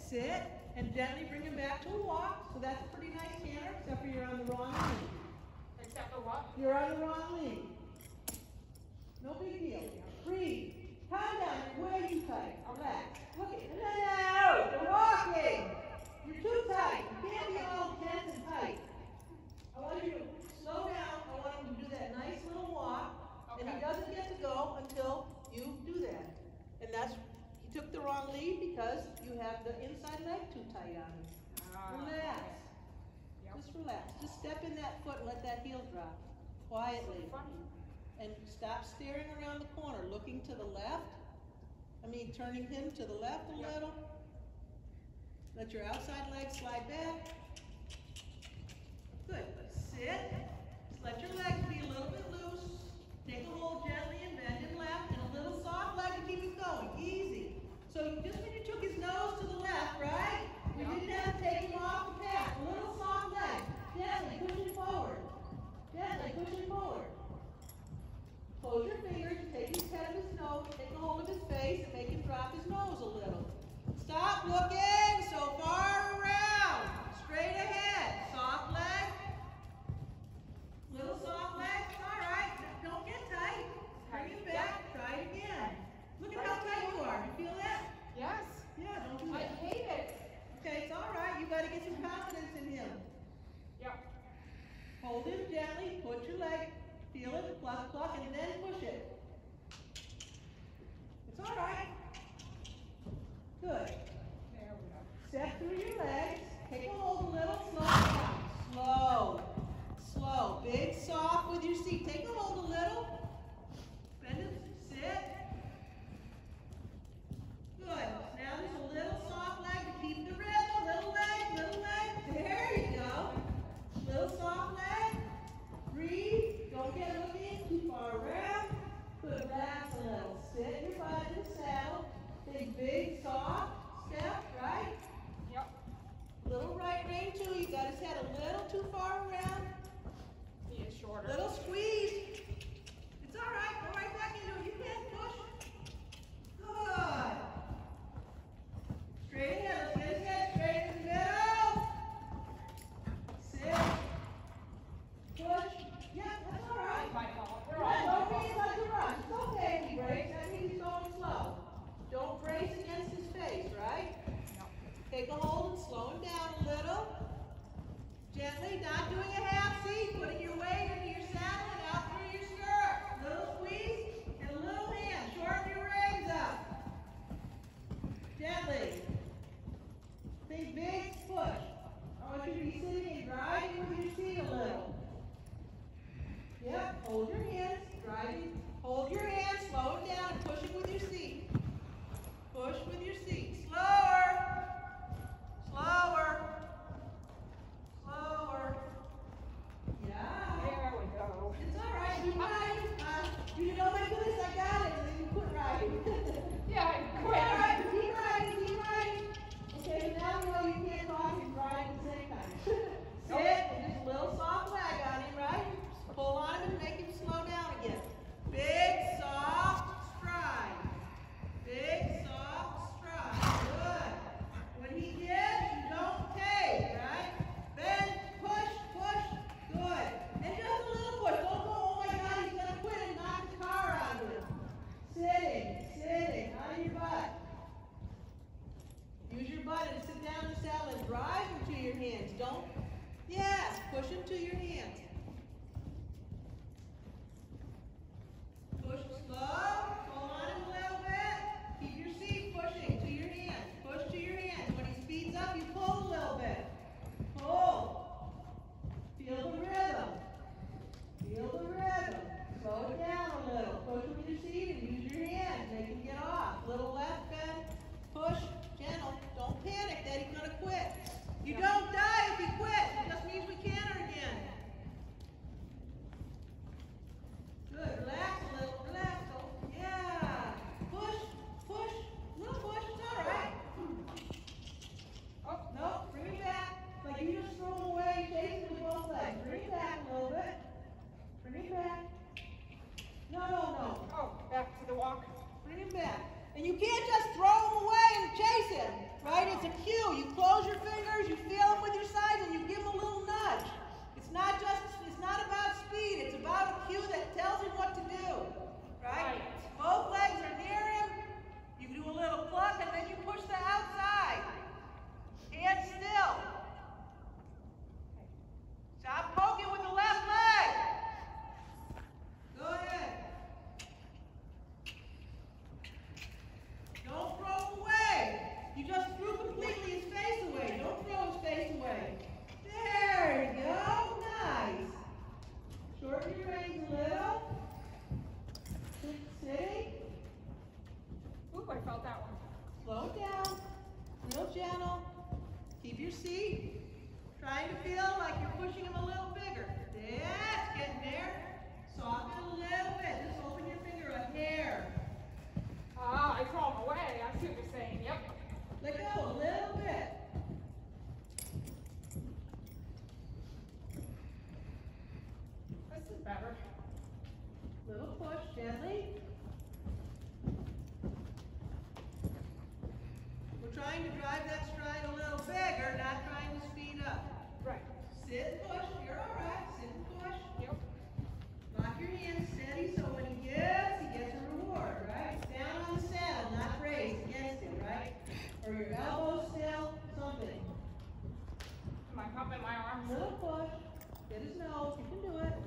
sit, and gently bring him back to a walk. So that's a pretty nice canter, except for you're on the wrong lead. Except for what? You're on the wrong lead. No big deal. Breathe. Calm down. You're way too tight. Relax. Look at it. No! You're walking. You're too tight. You can't be all tense and tight. I want you to slow down. I want him to do that nice little walk. Okay. And he doesn't get to go until you do that. And that's, he took the wrong lead because you have the inside leg too tight on him. Relax. Yep. Just relax. Just step in that foot and let that heel drop quietly. So funny. And stop staring around the corner, looking to the left. Turning him to the left a little. Let your outside leg slide back. Good. Sit. Just let your legs be a little bit loose. Take a hold gently and bend him left, and a little soft leg to keep it going. Easy. So just when you took his nose to the left, right? You didn't have to take him off the path. A little soft leg. Gently push him forward. Gently push him forward. Close your fingers, take his head of his nose, take a hold of his face, and make him drop his nose a little. Stop looking so far around. Straight ahead. Soft leg. Little soft leg. All right. Don't get tight. Bring him back. Try it again. Look at how tight you are. You feel that? Yes. Yeah, don't do I that. hate it. Okay, it's all right. You got to get some confidence in him. Yep. Hold him gently. Put your leg. Feel it, pluck, and then push it. It's all right. Good. There we go. Step through your legs. Take a hold a little. Slow down. Slow. Slow. Big, soft with your seat. Take a hold a little. Bend it. Sit. Good. Now there's a little soft leg to keep the rhythm. Little leg, little leg. There you go. Little soft leg. Breathe. Don't get looking too far around. Good, relax a little. Sit your butt in the saddle. Take big, soft step, right? Yep. Little right rein too. You got his head a little too far around. He is shorter. Little squeeze. It's all right. Go right back into it. You can't push. Good. Straight ahead. Let's get his head straight in the middle. Sit. Push. Yeah, that's all right. My fault. We're Right, all don't be like a rush. It's okay if he breaks. That means he's going slow. Don't brace against his face, right? No. Take a hold and slow him down a little. Gently, not doing a half seat, putting your weight into your saddle and out through your stirrup. Little squeeze and a little hand. Shorten your reins up. Gently. Think big push. I want you to be sitting and driving with your seat a little. Yep, hold your hands, driving. Hold your hands, slow it down, and push it with your seat. Push with your seat. Slower. Slower. Slower. Yeah. There we go. It's all right. You ride. You know, my goodness, I got it. And then you quit riding. Yeah, I It's quit. all right. Keep riding. Keep riding. Okay, but now you know you can't talk and ride at the same time. Sit and just a little soft leg on him, right? Pull on him and make him slow down again. Big, soft stride. Big, soft stride. Good. When he gives, you don't take, right? Bend, push, push. Good. And just a little push. Don't go, oh my God, he's going to quit and knock the car out of him. Sitting on your butt. Use your butt and sit down in the saddle and drive him to your hands. Don't, yes, push him to your hands. Push slow, hold on him a little bit. Keep your seat pushing to your hands. Push to your hands. When he speeds up, you pull a little bit. Pull. Feel the rhythm. Feel the rhythm. Slow it down a little. Push with your seat and use your hands. Make him get off. Little left bend. Push. Gentle. Don't panic that he's going to quit. You don't die if he quits. It just means we canter again. Good. Relax a little. Relax. Oh, yeah. Push. Push. Little push. It's all right. Oh, no. Bring it back. Like you just throw him away. Chase him with both legs. Bring it back a little bit. Bring it back. No. Oh, back to the walk. Bring him back. And you can't just throw him away and chase him, right? It's a cue. You close your fingers, you feel him with your sides, and you give him a little nudge. It's not about speed. It's about a cue that tells him what to do, right? Both legs are near him. You do a little pluck, and then you push the outside. Hands still. Stop poking with the left leg. Go ahead. Don't throw him away. You just threw completely his face away. Don't throw his face away. There you go. Nice. Shorten your reins a little. Sitting. Oop, I felt that one. Slow it down. Real gentle. Keep your seat. Trying to feel like you're pushing him a little bigger. That's getting there. Soften a little bit. Just open your finger a hair. Ah, I throw him away. I see what you're saying. Yep. Let go a little bit. This is better. Little push, gently. We're trying to drive that stride a little bigger, not trying to speed up. Right. Sit and push. You're all right. Sit and push. Yep. Lock your hands steady so when he gets a reward, right? Down on the saddle, not raised against him, right? Or your elbow still, something. Am I pumping my arms? Little push. Get his nose. You can do it.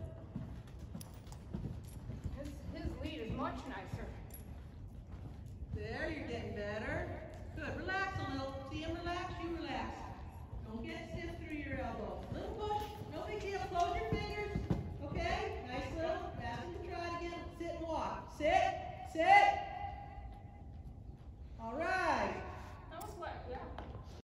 His lead is much nicer. There, you're getting better. Good. Relax a little. See him relax, you relax. Don't get stiff through your elbow. Little push. No big deal. Close your fingers. Okay? Nice little. Ask him to try it again. Sit and walk. Sit. Sit.